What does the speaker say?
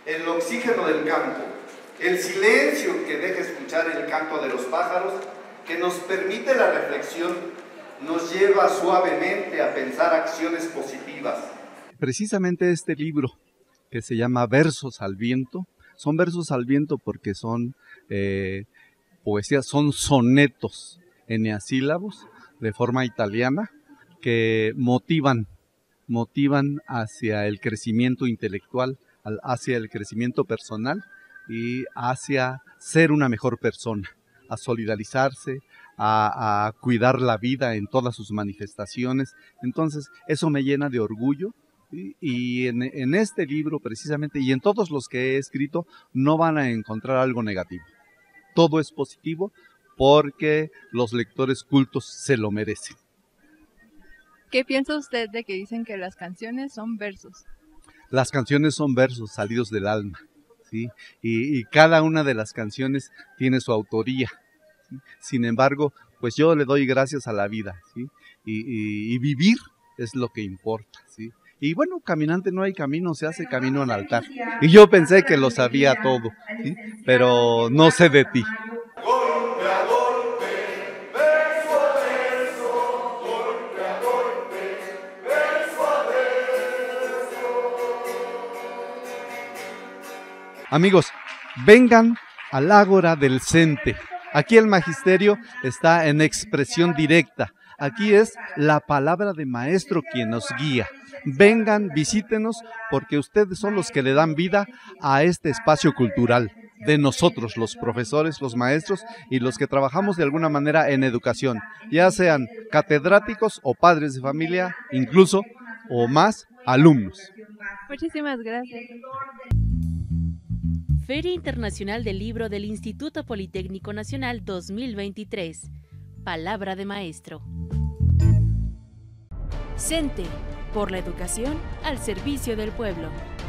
El oxígeno del campo, el silencio que deja escuchar el canto de los pájaros, que nos permite la reflexión, nos lleva suavemente a pensar acciones positivas. Precisamente este libro, que se llama Versos al Viento, son versos al viento porque son poesías, son sonetos eneasílabos de forma italiana que motivan hacia el crecimiento intelectual, hacia el crecimiento personal y hacia ser una mejor persona, a solidarizarse, a cuidar la vida en todas sus manifestaciones. Entonces, eso me llena de orgullo. Y en este libro precisamente, y en todos los que he escrito, no van a encontrar algo negativo. Todo es positivo porque los lectores cultos se lo merecen. ¿Qué piensa usted de que dicen que las canciones son versos? Las canciones son versos salidos del alma, ¿sí? Y cada una de las canciones tiene su autoría, ¿sí? Sin embargo, pues yo le doy gracias a la vida, ¿sí? Y vivir es lo que importa, ¿sí? Y bueno, caminante no hay camino, se hace camino al altar. Y yo pensé que lo sabía todo, ¿sí? Pero no sé de ti. Golpe a golpe, verso a verso, golpe a golpe, verso a verso. Amigos, vengan al Ágora del CENTE. Aquí el magisterio está en expresión directa. Aquí es la palabra de maestro quien nos guía. Vengan, visítenos, porque ustedes son los que le dan vida a este espacio cultural de nosotros, los profesores, los maestros y los que trabajamos de alguna manera en educación, ya sean catedráticos o padres de familia, incluso o más alumnos. Muchísimas gracias. Feria Internacional del Libro del Instituto Politécnico Nacional 2023. Palabra de maestro. CENTE, por la educación al servicio del pueblo.